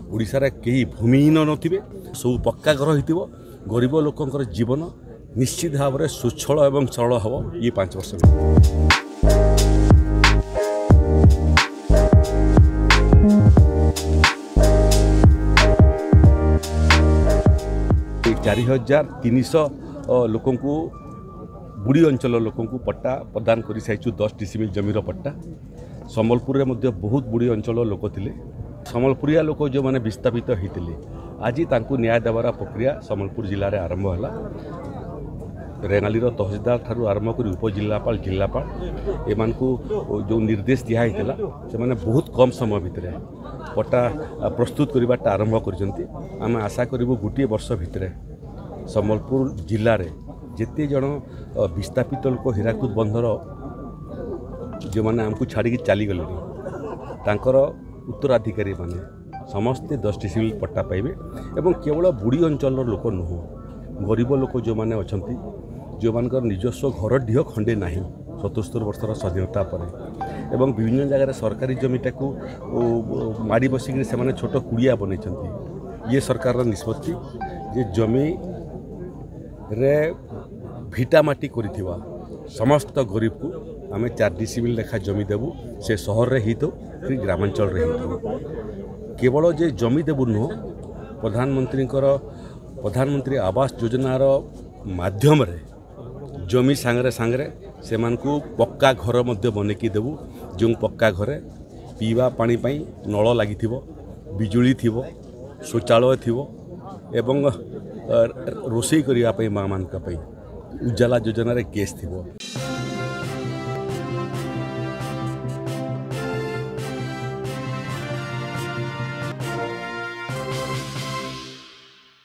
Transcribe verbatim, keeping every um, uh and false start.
ओडिशार कहीं भूमिहीन नथिबे सब पक्का घर होइतिबो गरीब लोकंकर जीवन निश्चित भाव में सुच्छल एवं सरल हम ये पांच वर्ष चार हजार तीन सौ लोक बुड़ी अंचल लोक पट्टा प्रदान कर सारी दस डिसिमिल जमीर पट्टा संबलपुर में बहुत बुड़ी अंचल लोक थे संबलपुरिया लोक जो मैंने विस्थापित होते आज तांकु न्याय देवार प्रक्रिया संबलपुर जिले में आरंभ है। रेंगाली तहसीलदार ठारू आरंभ कर उपजिलापाल जिलापाल एम जो निर्देश दिखाई से मैंने बहुत कम समय भितर पट्टा प्रस्तुत करवाटा आरंभ कर आशा करूँ गोटे वर्ष भितर संबलपुर जिले में जिते जन विस्थापित लोक हीराकुद बंधर जो मैंने आमको छाड़ी चलीगले तांकर उत्तराधिकारी माने समस्ते दस डिसिमिल पट्टा पाइबे एवं केवल बुड़ी अंचल लोक नुह गरीब लोक जो मैंने अच्छा जो मान निजस्व घर ढीह खंडे ना सतहत्तर वर्षर स्वाधीनता पर एवं विभिन्न जगह सरकारी जमीटा को माड़ी बसिक से छोट कुड़िया बनई ये सरकार निष्पत्ति जे जमी रे भिटा माटी करिथिबा समस्त गरीब को आम चार डिसिमिल लेखा जमी देबू से सहर रे ही तो कि ग्रामांचल रे ही तो केवल जे जमी देबू नुह प्रधानमंत्री प्रधानमंत्री आवास योजनार माध्यम रे जमी सांगरे सांगरे से मानकु पक्का घर मध्य बनैकी देबू जो पक्का घरे पीवा पानी पाई नल लागिथिबो बिजुली थिबो शौचालय थिबो एवं रोषेई करिया पई माँ मान उजाला योजन केस थी।